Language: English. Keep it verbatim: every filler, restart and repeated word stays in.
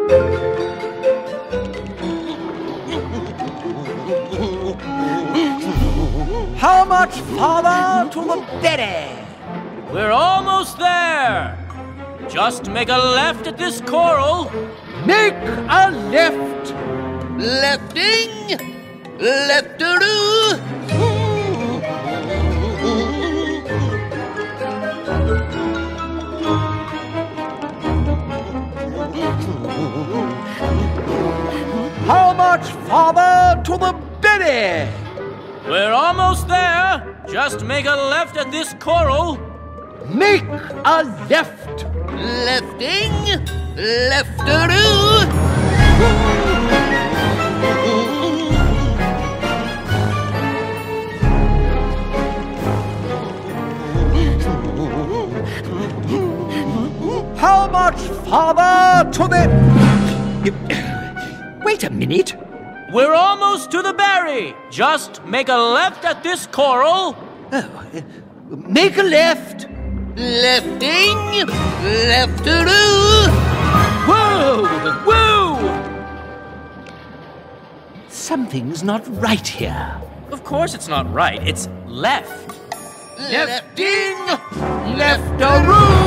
How much farther to the berry? We're almost there. Just make a left at this coral. Make a left. Lefting! Leftaroo! How much farther to the berry? We're almost there. Just make a left at this coral. Make a left. Lefting! Leftaroo! How much farther to the... Wait a minute. We're almost to the berry. Just make a left at this coral. Oh, make a left. Lefting! Leftaroo! Whoa! Whoa! Something's not right here. Of course it's not right. It's left. Lefting! Leftaroo!